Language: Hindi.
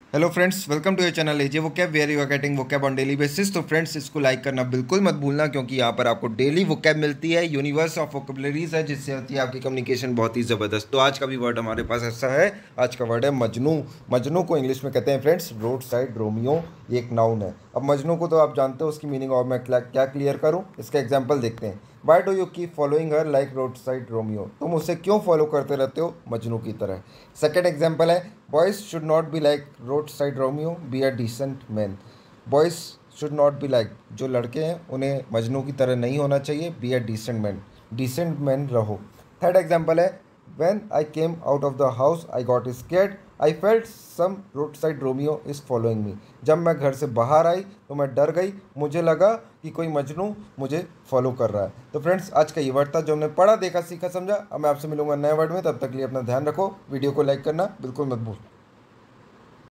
Hello friends, welcome to your channel AJ vocab where you are getting vocab on daily basis. तो फ्रेंड्स, इसको लाइक करना बिल्कुल मत भूलना, क्योंकि यहाँ पर आपको डेली वोकैब मिलती है। यूनिवर्स ऑफ वोकेबलरीज है, जिससे होती है आपकी कम्युनिकेशन बहुत ही ज़बरदस्त। तो आज का भी वर्ड हमारे पास ऐसा है। आज का वर्ड है मजनू। मजनू को इंग्लिश में कहते हैं फ्रेंड्स रोड साइड रोमियो। ये एक नाउन है। अब मजनू को तो आप जानते हो उसकी मीनिंग, और मैं क्या क्लियर करूँ, इसका एग्जाम्पल देखते हैं। Why do you keep following her like road side Romeo? तुम उसे क्यों फॉलो करते रहते हो मजनू की तरह। सेकेंड एग्जाम्पल है, boys should not be like road side Romeo, be a decent man. Boys should not be like, जो लड़के हैं उन्हें मजनू की तरह नहीं होना चाहिए, be a decent man, decent man रहो। थर्ड एग्जाम्पल है, when I came out of the house I got scared, I felt some roadside Romeo is following me। जब मैं घर से बाहर आई तो मैं डर गई, मुझे लगा कि कोई मजनू मुझे फॉलो कर रहा है। तो फ्रेंड्स, आज का ये वर्ड था जो हमने पढ़ा, देखा, सीखा, समझा। अब मैं आपसे मिलूंगा नए वर्ड में, तब तक के लिए अपना ध्यान रखो। वीडियो को लाइक करना बिल्कुल मत भूल।